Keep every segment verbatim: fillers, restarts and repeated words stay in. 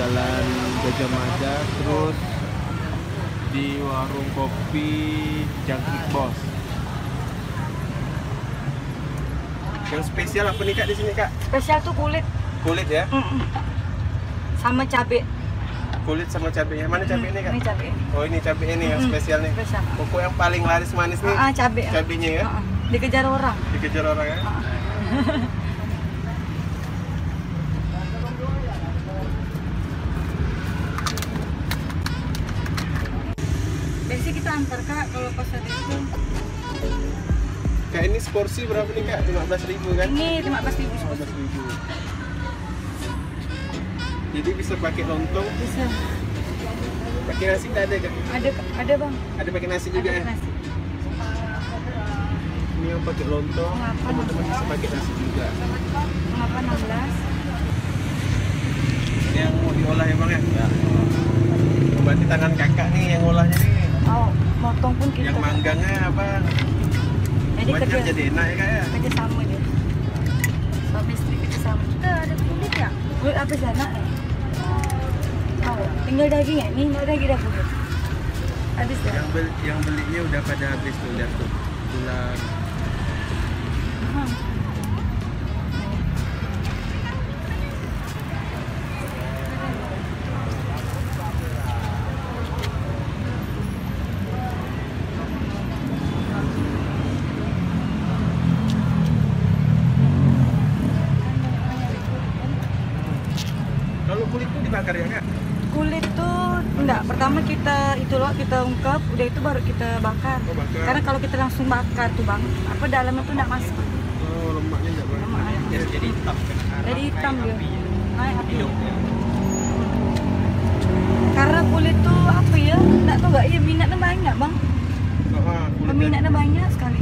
Jalan Gajah Mada, terus di warung kopi Jangkrik Bos. Yang spesial apa nih Kak di sini Kak? Spesial tuh kulit. Kulit ya? Mm -mm. Sama cabai. Kulit sama cabenya. Mana cabai ini Kak? Ini cabai. Oh ini cabai ini yang Mm, spesial nih. Spesial. Pokok yang paling laris manis nih. Ah, cabai. Cabenya ya? Uh -uh. Dikejar orang. Dikejar orang ya? Uh -uh. Biasanya kita antar Kak kalau pasar itu. Kak ini seporsi berapa nih Kak? lima belas ribu kan? Ini lima belas ribu. lima belas ribu. Jadi bisa pakai lontong, Bisa. pakai nasi tak ada Kak? Ada ada Bang. Ada pakai nasi juga Ada ya? nasi. Ini yang pakai lontong, Kenapa? teman-teman bisa pakai nasi juga. Mengapa enam belas? Ini yang mau diolah ya Bang ya? Ya. Berarti tangan kakak nih yang olahnya nih. Oh, motong pun kita. Yang manggangnya apa? Jadi Buat kerja, jadi enak ya Kak ya? kerja sama dia. Suami istri kerja sama. Kita ada kulit ya? Kulit apa sana? Oh, tinggal daging ya? Ini nggak daging dah kulit. Habis ya? Yang, beli, yang belinya udah pada habis tuh, lihat tuh. Tulang. Hmm. Kalau kulit tuh dibakar ya Kak? Kulit tuh enggak, pertama kita itu loh kita ungkap, udah itu baru kita bakar. Oh, bakar. Karena kalau kita langsung bakar tuh Bang, apa dalamnya tuh enggak masuk. Oh, lemaknya enggak banget. Lemak. Jadi, jadi hitam kan? Jadi hitam dia. Naik api. Hidupnya. Karena kulit tuh apa ya? Enggak tahu enggak ya minatnya banyak Bang. Oh, ah, kulitnya. Peminatnya banyak sekali.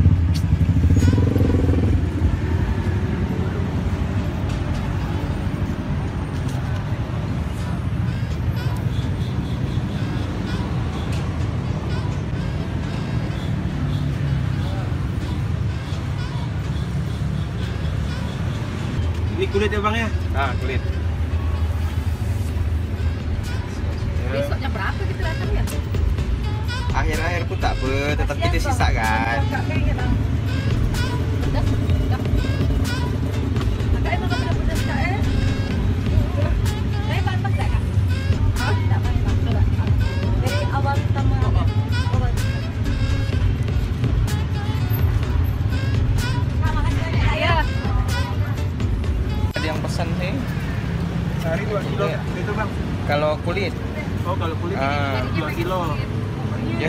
Ini kulit ya Bang ya? Ah, kulit. Besoknya berapa kita datang ya? Akhir-akhir pun tak apa, tetap kita sisa kan. Enggak kayaknya Bang. Pedas, pedas. Kakak emang kamu udah pedas Kak eh? Saya panas enggak Kak? Hah? Enggak panas. Enggak. Dari awal pertama awal. Kak, makasih banyak Kak ya. Ada yang pesan sih. Sehari dua kilo Iya. itu Bang. Kalau kulit, Oh, kalau kulit Ah. dua kilo. ya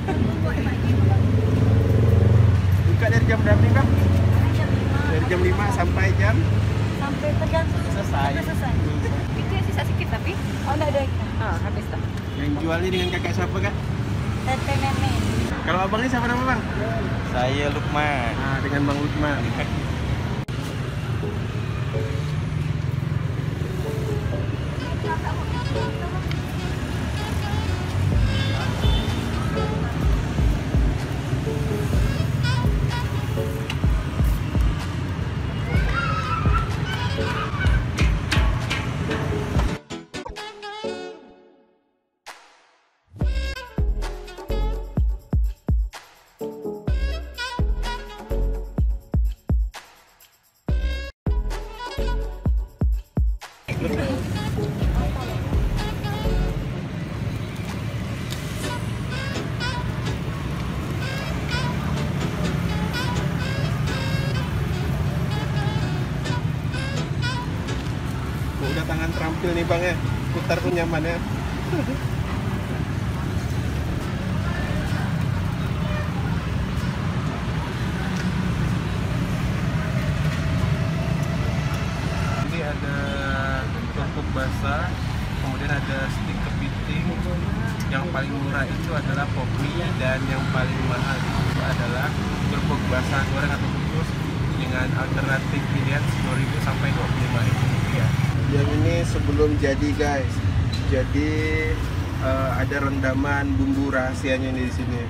Buka dari jam berapa nih Bang? Dari jam lima sampai jam Sampai tergantung selesai. sampai selesai. Itu yang sisa sedikit tapi. Oh enggak ada. Ah, habis dah. Yang jualnya dengan kakak siapa Kak? Tete nenek. Kalau abang ini siapa nama Bang? saya Lukman. Ah, dengan Bang Lukman. Udah tangan terampil nih Bang ya. Putar tuh nyaman ya. Ini ada kerupuk basah, kemudian ada stik kepiting. Yang paling murah itu adalah kopi dan yang paling mahal itu adalah kerupuk basah goreng atau kukus dengan alternatif pilihan sepuluh ribu sampai dua puluh lima ribu rupiah. Yang ini sebelum jadi guys. Jadi uh, ada rendaman bumbu rahasianya di sini.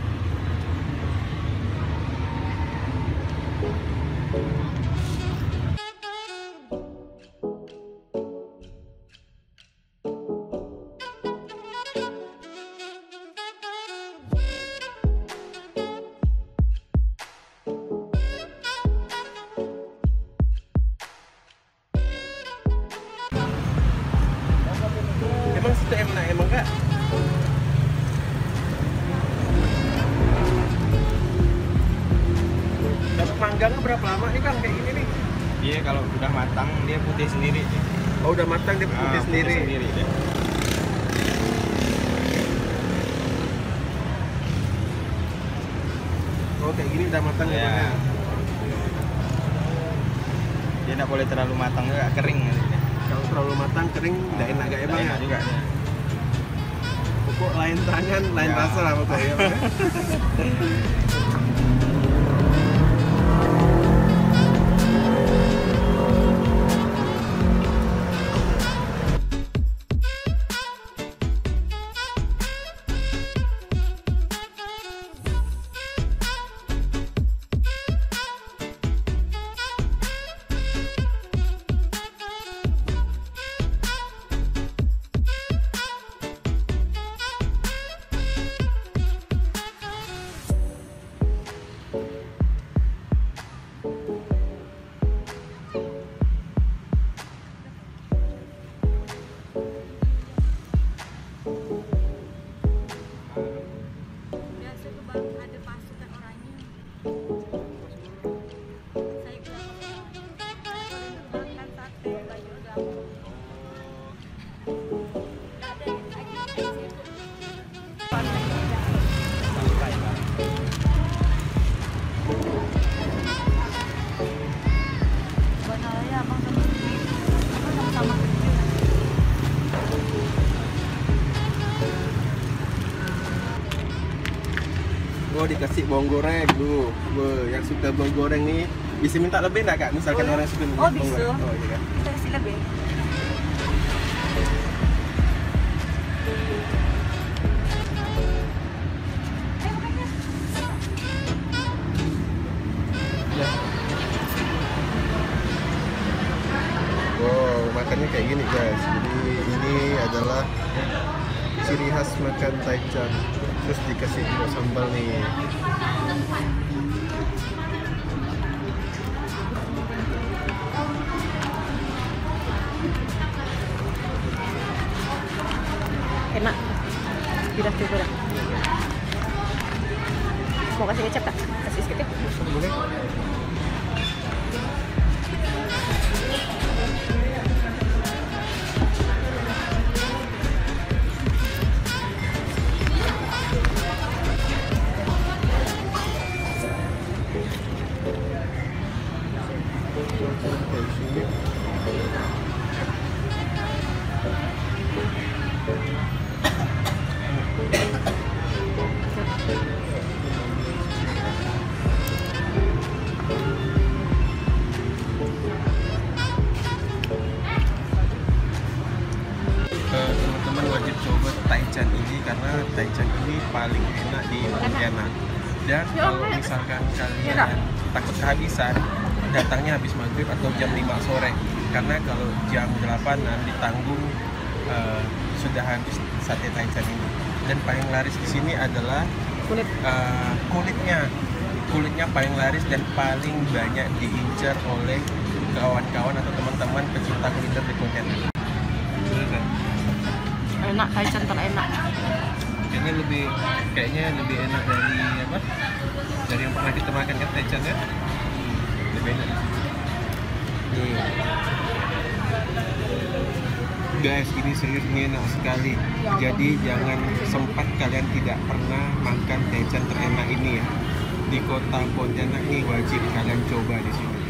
manggangnya berapa lama nih Kang kayak gini nih? Dia kalau udah matang dia putih sendiri. Oh udah matang dia putih Ah, sendiri. sendiri dia. Oh kayak gini udah matang ya, Ya. Bang, ya? Dia nggak boleh terlalu matang juga, kering nanti dia. Kalau terlalu matang kering nggak enak gak ya Bang Nggak ya? enak juga dia. Pokok lain tangan, lain Ya. rasa lah pokoknya ya, Bang, ya? Biasa tuh bang ada pasukan orangnya. Saya bilang makan sate baju gampang. Nggak ada lagi di situ. Sampai Bang. Sebenarnya abang sama abang sama-sama kerja. Oh dikasih bawang goreng tuh. Be, yang suka bawang goreng nih bisa minta lebih nggak Kak? Misalkan Oh, orang suka minta oh, bawang bisa. goreng. Oh iya kan? Kita kasih lebih. Ya. Wow, makannya kayak gini guys. Jadi ini adalah ciri khas makan taichan. Terus dikasih juga sambal nih. Enak. Sudah cukup dah. Mau kasih kecap tak? Kasih sedikit. Boleh? Kayak sini. Eh, teman-teman wajib coba taichan ini karena taichan ini paling enak di Pontianak. Dan kalau misalkan kalian takut kehabisan, datangnya habis maghrib atau jam lima sore. Karena kalau jam delapanan ditanggung eh, sudah habis sate taichan ini. Dan paling laris di sini adalah Kulit. eh, kulitnya. Kulitnya paling laris dan paling banyak diincar oleh kawan-kawan atau teman-teman pecinta kuliner di Pontianak. Bener kan? Enak, taichan terenak. Kayaknya lebih kayaknya lebih enak dari apa? Dari yang pernah kita makan kan taichan ya? Lebih enak di sini. Nih. Guys, ini serius ini enak sekali. Jadi jangan sempat kalian tidak pernah makan taichan terenak ini ya. Di kota Pontianak nih wajib kalian coba di sini.